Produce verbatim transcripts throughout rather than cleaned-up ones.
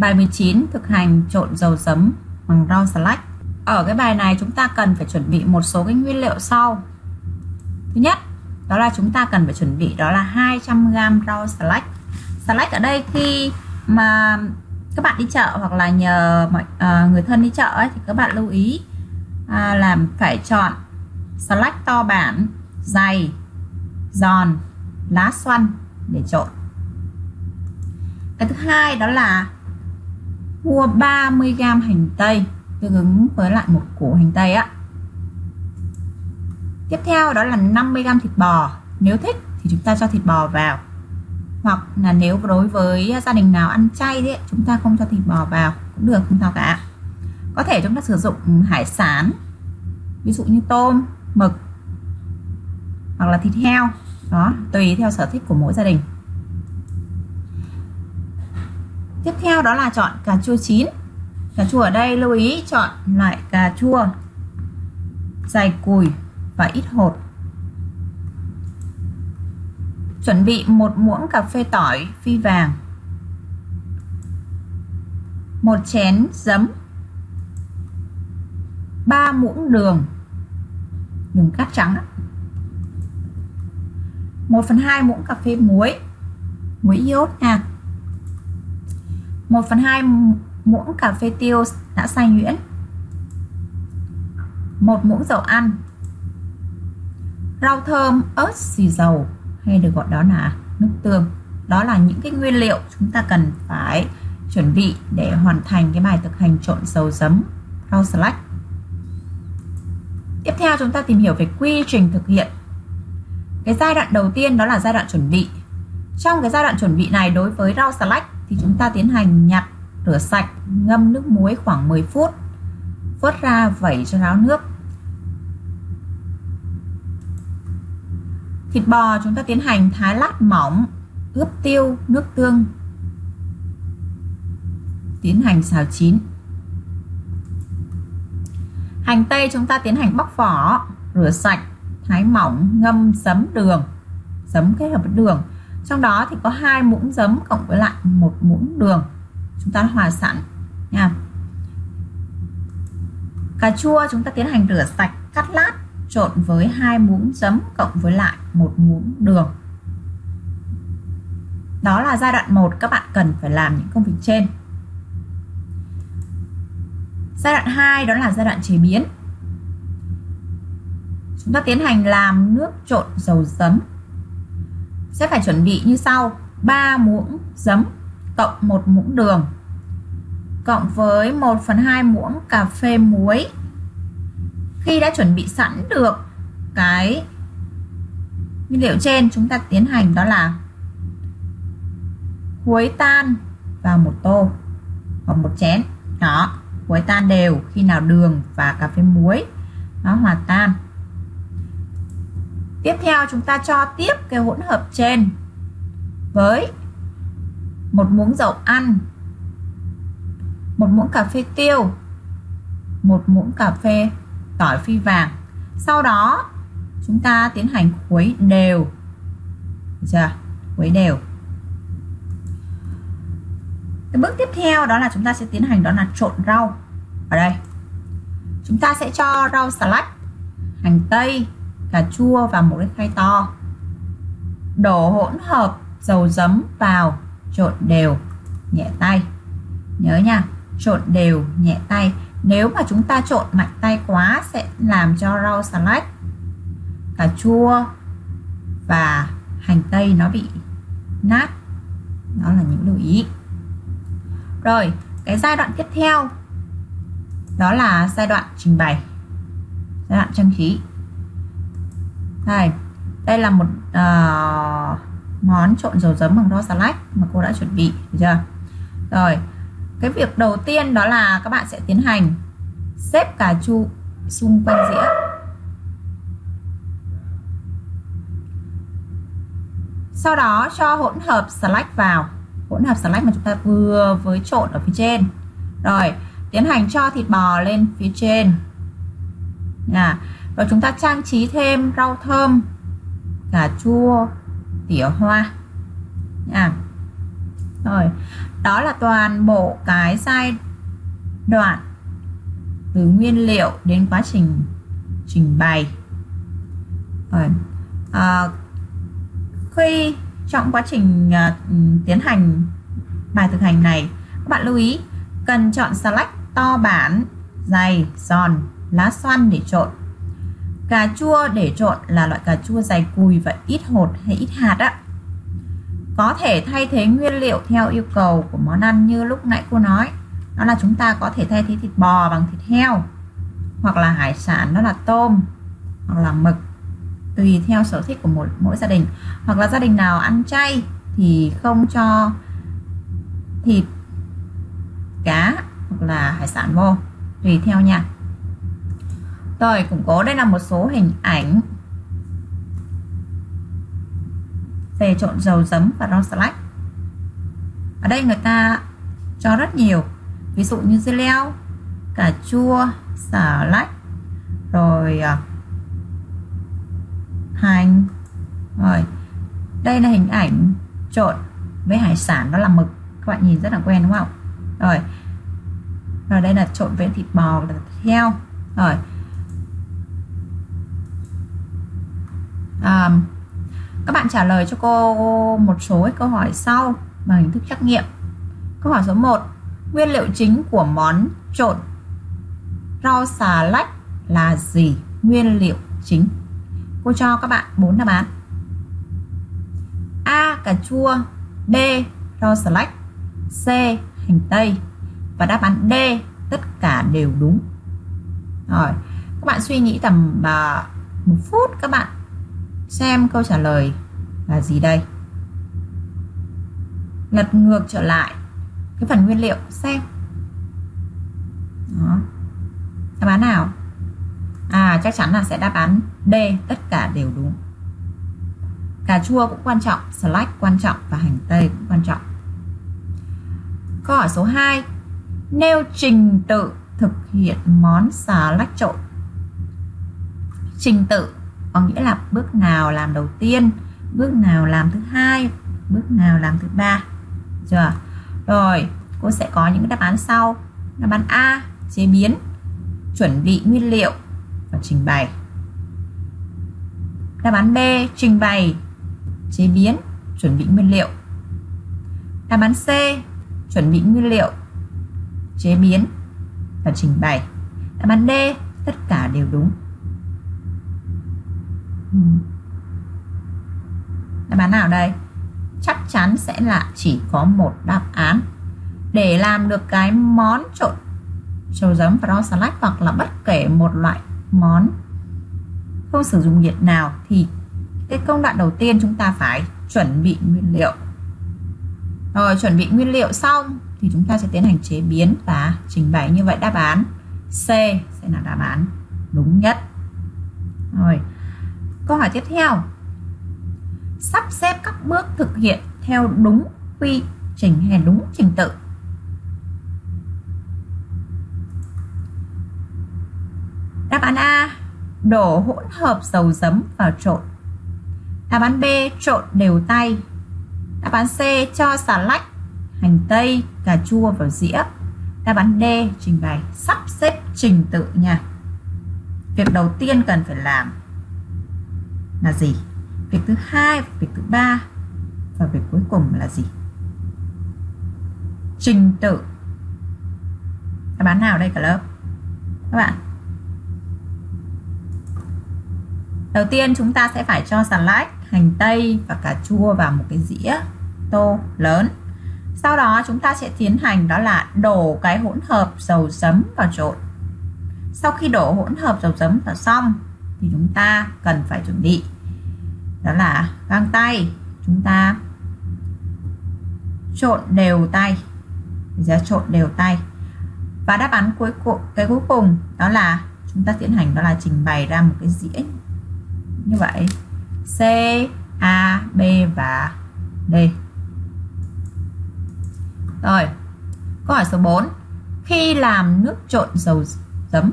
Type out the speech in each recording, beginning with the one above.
Bài mười chín thực hành trộn dầu giấm bằng rau xà lách. Ở cái bài này chúng ta cần phải chuẩn bị một số cái nguyên liệu sau. Thứ nhất, đó là chúng ta cần phải chuẩn bị đó là hai trăm gam rau xà lách. Xà lách ở đây khi mà các bạn đi chợ hoặc là nhờ mọi uh, người thân đi chợ ấy, thì các bạn lưu ý à, làm phải chọn xà lách to bản, dày, giòn, lá xoăn để trộn. Cái thứ hai đó là mua ba mươi gam hành tây tương ứng với lại một củ hành tây á. Tiếp theo đó là năm mươi gam thịt bò. Nếu thích thì chúng ta cho thịt bò vào, hoặc là nếu đối với gia đình nào ăn chay đấy, chúng ta không cho thịt bò vào cũng được, không sao cả. Có thể chúng ta sử dụng hải sản, ví dụ như tôm, mực hoặc là thịt heo, đó tùy theo sở thích của mỗi gia đình. Tiếp theo đó là chọn cà chua chín. Cà chua ở đây lưu ý chọn loại cà chua dày cùi và ít hột. Chuẩn bị một muỗng cà phê tỏi phi vàng, một chén giấm, ba muỗng đường, đường cát trắng, một phần hai muỗng cà phê muối, muối iốt nha, một phần hai muỗng cà phê tiêu đã xay nhuyễn, một muỗng dầu ăn, rau thơm, ớt, xì dầu hay được gọi đó là nước tương. Đó là những cái nguyên liệu chúng ta cần phải chuẩn bị để hoàn thành cái bài thực hành trộn dầu giấm rau xà lách. Tiếp theo chúng ta tìm hiểu về quy trình thực hiện. Cái giai đoạn đầu tiên đó là giai đoạn chuẩn bị. Trong cái giai đoạn chuẩn bị này, đối với rau xà lách thì chúng ta tiến hành nhặt, rửa sạch, ngâm nước muối khoảng mười phút, vớt ra vẩy cho ráo nước. Thịt bò chúng ta tiến hành thái lát mỏng, ướp tiêu, nước tương, tiến hành xào chín. Hành tây chúng ta tiến hành bóc vỏ, rửa sạch, thái mỏng, ngâm giấm đường, giấm kết hợp với đường. Trong đó thì có hai muỗng giấm cộng với lại một muỗng đường, chúng ta hòa sẵn nha. Cà chua chúng ta tiến hành rửa sạch, cắt lát, trộn với hai muỗng giấm cộng với lại một muỗng đường. Đó là giai đoạn một, các bạn cần phải làm những công việc trên. Giai đoạn hai đó là giai đoạn chế biến. Chúng ta tiến hành làm nước trộn dầu giấm. Sẽ phải chuẩn bị như sau: ba muỗng giấm cộng một muỗng đường cộng với một phần hai muỗng cà phê muối. Khi đã chuẩn bị sẵn được cái nguyên liệu trên, chúng ta tiến hành đó là khuấy tan vào một tô hoặc một chén. Đó, khuấy tan đều khi nào đường và cà phê muối nó hòa tan. Tiếp theo chúng ta cho tiếp cái hỗn hợp trên với một muỗng dầu ăn, một muỗng cà phê tiêu, một muỗng cà phê tỏi phi vàng. Sau đó chúng ta tiến hành khuấy đều. Được chưa? Khuấy đều. Cái bước tiếp theo đó là chúng ta sẽ tiến hành đó là trộn rau. Ở đây chúng ta sẽ cho rau xà lách, hành tây, cà chua và một cái khay to. Đổ hỗn hợp dầu giấm vào, trộn đều, nhẹ tay. Nhớ nha, trộn đều, nhẹ tay. Nếu mà chúng ta trộn mạnh tay quá sẽ làm cho rau xà lách, cà chua và hành tây nó bị nát. Đó là những lưu ý. Rồi, cái giai đoạn tiếp theo đó là giai đoạn trình bày, giai đoạn trang trí. Đây, đây là một uh, món trộn dầu giấm bằng rau xà lách mà cô đã chuẩn bị, được chưa? Rồi, cái việc đầu tiên đó là các bạn sẽ tiến hành xếp cà chua xung quanh dĩa. Sau đó cho hỗn hợp xà lách vào, hỗn hợp xà lách mà chúng ta vừa với trộn ở phía trên. Rồi, tiến hành cho thịt bò lên phía trên. À, rồi chúng ta trang trí thêm rau thơm, cà chua, tỉa hoa. À, Rồi, đó là toàn bộ cái giai đoạn từ nguyên liệu đến quá trình trình bày. Rồi, à, khi trong quá trình uh, tiến hành bài thực hành này, các bạn lưu ý cần chọn xà lách to bản, dày, giòn, lá xoăn để trộn. Cà chua để trộn là loại cà chua dày cùi và ít hột hay ít hạt á. Có thể thay thế nguyên liệu theo yêu cầu của món ăn như lúc nãy cô nói. Đó là chúng ta có thể thay thế thịt bò bằng thịt heo, hoặc là hải sản đó là tôm, hoặc là mực, tùy theo sở thích của mỗi, mỗi gia đình. Hoặc là gia đình nào ăn chay thì không cho thịt, cá hoặc là hải sản vô, tùy theo nha. Rồi, củng cố, đây là một số hình ảnh về trộn dầu giấm và rau xà lách. Ở đây người ta cho rất nhiều, ví dụ như dưa leo, cà chua, xà lách, rồi hành. Rồi, đây là hình ảnh trộn với hải sản, đó là mực. Các bạn nhìn rất là quen đúng không? Rồi, rồi đây là trộn với thịt bò và thịt heo. Rồi, à, các bạn trả lời cho cô một số câu hỏi sau bằng hình thức trắc nghiệm. Câu hỏi số một: nguyên liệu chính của món trộn rau xà lách là gì? Nguyên liệu chính. Cô cho các bạn bốn đáp án: A. Cà chua, B. Rau xà lách, C. Hành tây, và đáp án D. Tất cả đều đúng. Rồi, các bạn suy nghĩ tầm uh, một phút, các bạn xem câu trả lời là gì đây. Lật ngược trở lại cái phần nguyên liệu xem. Đó. Đáp án nào? À, chắc chắn là sẽ đáp án D, tất cả đều đúng. Cà chua cũng quan trọng, xà lách quan trọng và hành tây cũng quan trọng. Câu hỏi số hai: nêu trình tự thực hiện món xà lách trộn. Trình tự có nghĩa là bước nào làm đầu tiên, bước nào làm thứ hai, bước nào làm thứ ba. Chưa? Rồi, cô sẽ có những đáp án sau. Đáp án A: chế biến, chuẩn bị nguyên liệu và trình bày. Đáp án B: trình bày, chế biến, chuẩn bị nguyên liệu. Đáp án C: chuẩn bị nguyên liệu, chế biến và trình bày. Đáp án D: tất cả đều đúng. Đáp án nào đây? Chắc chắn sẽ là chỉ có một đáp án. Để làm được cái món trộn dầu giấm và rau xà lách, hoặc là bất kể một loại món không sử dụng nhiệt nào, thì cái công đoạn đầu tiên chúng ta phải chuẩn bị nguyên liệu. Rồi, chuẩn bị nguyên liệu xong thì chúng ta sẽ tiến hành chế biến và trình bày. Như vậy đáp án C sẽ là đáp án đúng nhất. Rồi, câu hỏi tiếp theo: sắp xếp các bước thực hiện theo đúng quy trình hay đúng trình tự. Đáp án A: đổ hỗn hợp dầu giấm vào trộn. Đáp án B: trộn đều tay. Đáp án C: cho xà lách, hành tây, cà chua vào dĩa. Đáp án D: trình bày. Sắp xếp trình tự nha. Việc đầu tiên cần phải làm là gì? Việc thứ hai, việc thứ ba và việc cuối cùng là gì? Trình tự. Đáp án nào đây cả lớp? Các bạn, đầu tiên chúng ta sẽ phải cho xà lách, hành tây và cà chua vào một cái dĩa tô lớn. Sau đó chúng ta sẽ tiến hành đó là đổ cái hỗn hợp dầu giấm vào trộn. Sau khi đổ hỗn hợp dầu giấm vào xong thì chúng ta cần phải chuẩn bị đó là găng tay. Chúng ta trộn đều tay, giờ trộn đều tay. Và đáp án cuối cùng, cái cuối cùng đó là chúng ta tiến hành đó là trình bày ra một cái dĩa như vậy. C, A, B và D. Rồi, câu hỏi số bốn: khi làm nước trộn dầu giấm,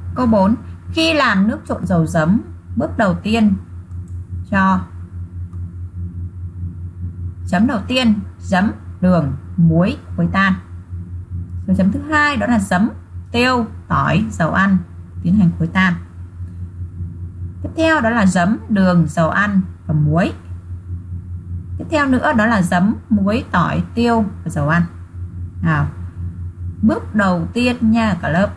Câu bốn. Khi làm nước trộn dầu giấm, bước đầu tiên cho chấm đầu tiên giấm, đường, muối, khuấy tan. Rồi chấm thứ hai đó là giấm, tiêu, tỏi, dầu ăn tiến hành khuấy tan. Tiếp theo đó là giấm, đường, dầu ăn và muối. Tiếp theo nữa đó là giấm, muối, tỏi, tiêu và dầu ăn. Nào, bước đầu tiên nha cả lớp.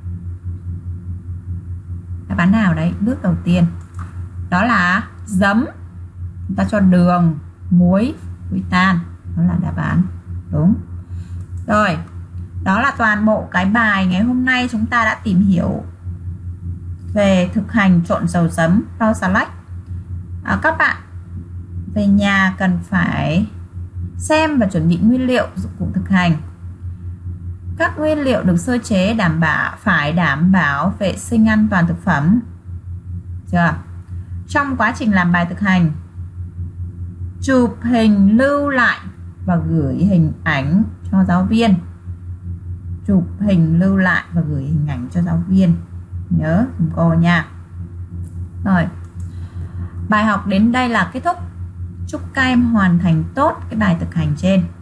Đáp án nào đấy? Bước đầu tiên đó là giấm, chúng ta cho đường, muối, khuấy tan, đó là đáp án đúng. Rồi, đó là toàn bộ cái bài ngày hôm nay chúng ta đã tìm hiểu về thực hành trộn dầu giấm rau xà lách. À, các bạn về nhà cần phải xem và chuẩn bị nguyên liệu dụng cụ thực hành. Các nguyên liệu được sơ chế đảm bảo phải đảm bảo vệ sinh an toàn thực phẩm. Chưa? Trong quá trình làm bài thực hành, chụp hình lưu lại và gửi hình ảnh cho giáo viên. Chụp hình lưu lại và gửi hình ảnh cho giáo viên. Nhớ cùng cô nha. Rồi, bài học đến đây là kết thúc. Chúc các em hoàn thành tốt cái bài thực hành trên.